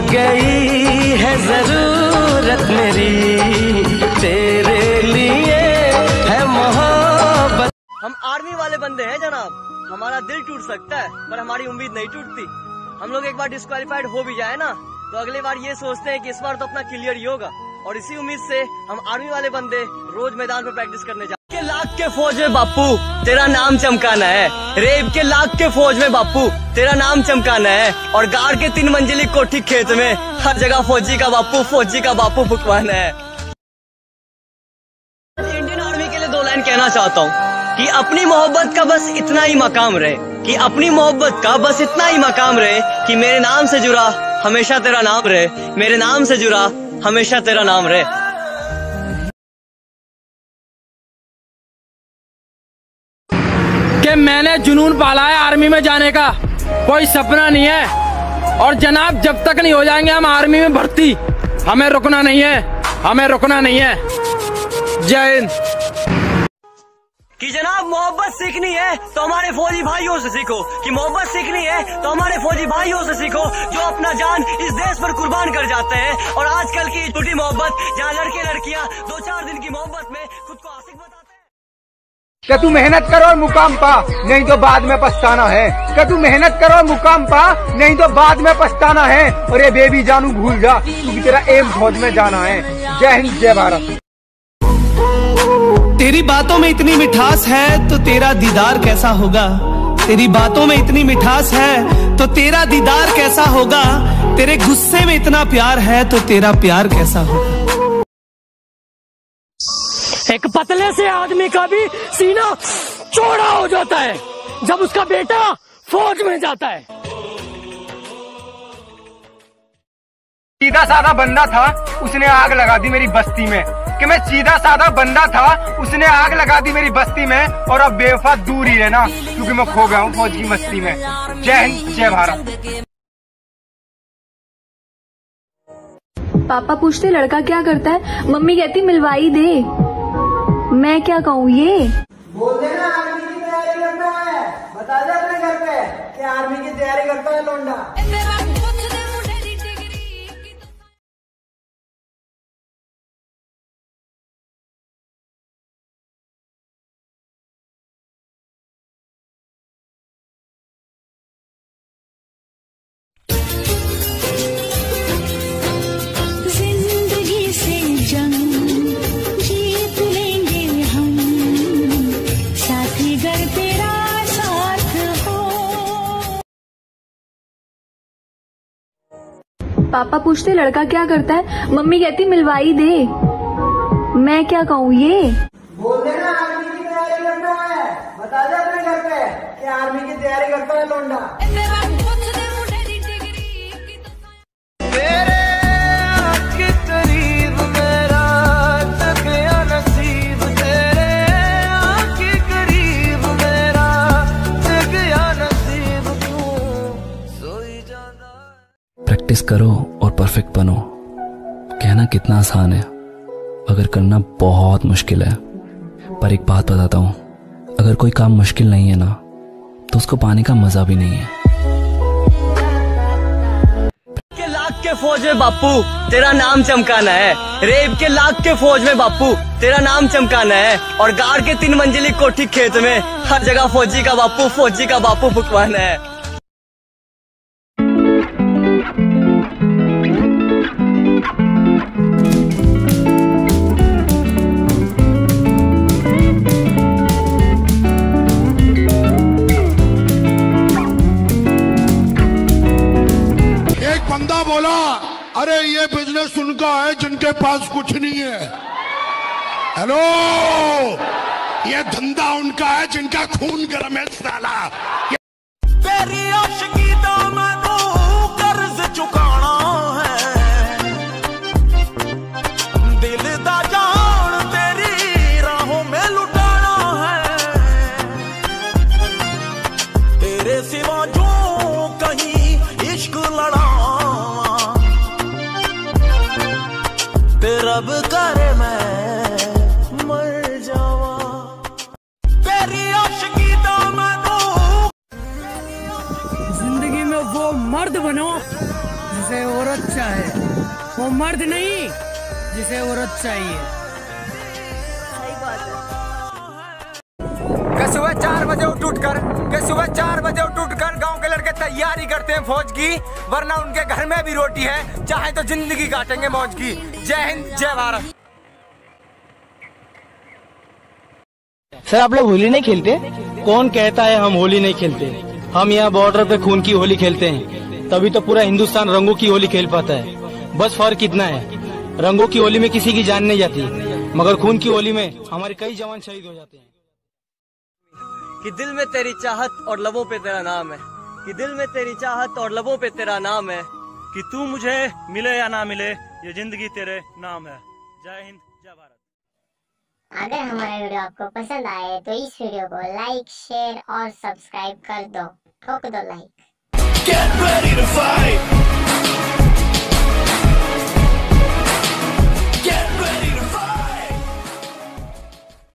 गई है जरूरत मेरी, तेरे लिए है मोहब्बत। हम आर्मी वाले बंदे हैं जनाब, हमारा दिल टूट सकता है पर हमारी उम्मीद नहीं टूटती। हम लोग एक बार डिस्क्वालीफाइड हो भी जाए ना तो अगली बार ये सोचते हैं कि इस बार तो अपना क्लियर ही होगा, और इसी उम्मीद से हम आर्मी वाले बंदे रोज मैदान पे प्रैक्टिस करने जाते हैं। लाख के फौज में बापू तेरा नाम चमकाना है, रेब के लाख के फौज में बापू तेरा नाम चमकाना है, और गाड़ के 3 मंजिली कोठी खेत में हर जगह फौजी का बापू फुकवाना है। इंडियन आर्मी के लिए 2 लाइन कहना चाहता हूँ कि अपनी मोहब्बत का बस इतना ही मकाम रहे, कि अपनी मोहब्बत का बस इतना ही मकाम रहे कि मेरे नाम से जुड़ा हमेशा तेरा नाम रहे, मेरे नाम से जुड़ा हमेशा तेरा नाम रहे। कि मैंने जुनून पाला है आर्मी में जाने का, कोई सपना नहीं है। और जनाब जब तक नहीं हो जाएंगे हम आर्मी में भर्ती, हमें रुकना नहीं है, हमें रुकना नहीं है। जय हिंद। कि जनाब मोहब्बत सीखनी है तो हमारे फौजी भाइयों से सीखो, कि मोहब्बत सीखनी है तो हमारे फौजी भाइयों से सीखो जो अपना जान इस देश पर कुर्बान कर जाते हैं। और आजकल की झूठी मोहब्बत जहाँ लड़के लड़कियाँ 2-4 दिन की मोहब्बत में खुद को आशिक बताते हैं। क्या तू मेहनत करो और मुकाम पा, नहीं तो बाद में पछताना है। क्या तू मेहनत करो और मुकाम पा, नहीं तो बाद में पछताना है। और ये बेबी जानू भूल जा क्योंकि तेरा एम फौज में जाना है। जय हिंद, जय भारत। तेरी बातों में इतनी मिठास है तो तेरा दीदार कैसा होगा, तेरी बातों में इतनी मिठास है तो तेरा दीदार कैसा होगा, तेरे गुस्से में इतना प्यार है तो तेरा प्यार कैसा होगा। एक पतले से आदमी का भी सीना चौड़ा हो जाता है जब उसका बेटा फौज में जाता है। सीधा साधा बंदा था, उसने आग लगा दी मेरी बस्ती में। कि मैं सीधा साधा बंदा था, उसने आग लगा दी मेरी बस्ती में। और अब बेवफा दूर ही रहना क्योंकि मैं खो गया हूँ फौज की मस्ती में। जय हिंद, जय भारत। पापा पूछते लड़का क्या करता है, मम्मी कहती मिलवाई दे। मैं क्या कहूँ ये? बोल देना आर्मी की तैयारी करता है, बता दे अपने घर पे कि आर्मी की तैयारी करता है लौंडा। पापा पूछते लड़का क्या करता है, मम्मी कहती मिलवाई दे। मैं क्या कहूँ ये? बोल देना आर्मी की तैयारी करता है, बता दे अपने घर पे कि आर्मी की तैयारी करता है लौंडा। प्रैक्टिस करो और परफेक्ट बनो। कहना कितना आसान है, अगर करना बहुत मुश्किल है। पर एक बात बताता हूँ, अगर कोई काम मुश्किल नहीं है ना तो उसको पाने का मजा भी नहीं है। के लाख के फौज में बापू तेरा नाम चमकाना है, रेब के लाख के फौज में बापू तेरा नाम चमकाना है, और गाड़ के 3 मंजिली कोठी खेत में हर जगह फौजी का बापू फुकवाना है। बंदा बोला, अरे ये बिजनेस उनका है जिनके पास कुछ नहीं है। हेलो, ये धंधा उनका है जिनका खून गर्म है साला। तेरी आशिकी दा मैनू कर्ज चुकाना है, दिल दा जान तेरी राहों में लुटाना है, तेरे सिवा जो कहीं इश्क लड़ा रब करे मैं मर जावा। तेरी आशिकी दा मैनू जिंदगी में वो मर्द बनो जिसे औरत चाहे, वो मर्द नहीं जिसे औरत चाहिए। सही बात है। सुबह 4 बजे सुबह 4 बजे उठकर गांव के लड़के तैयारी करते हैं फौज की, वरना उनके घर में भी रोटी है, चाहे तो जिंदगी काटेंगे मौज की। जय हिंद, जय भारत। सर आप लोग होली नहीं खेलते? कौन कहता है हम होली नहीं खेलते? हम यहाँ बॉर्डर पे खून की होली खेलते हैं, तभी तो पूरा हिंदुस्तान रंगों की होली खेल पाता है। बस फर्क इतना है, रंगों की होली में किसी की जान नहीं जाती, मगर खून की होली में हमारे कई जवान शहीद हो जाते हैं। कि दिल में तेरी चाहत और लबों पे तेरा नाम है, कि दिल में तेरी चाहत और लबों पे तेरा नाम है, कि तू मुझे मिले या ना मिले ये जिंदगी तेरे नाम है। जय हिंद, जय भारत। अगर हमारा वीडियो आपको पसंद आए तो इस वीडियो को लाइक, शेयर और सब्सक्राइब कर दो। ठोक दो like. Get ready to fight!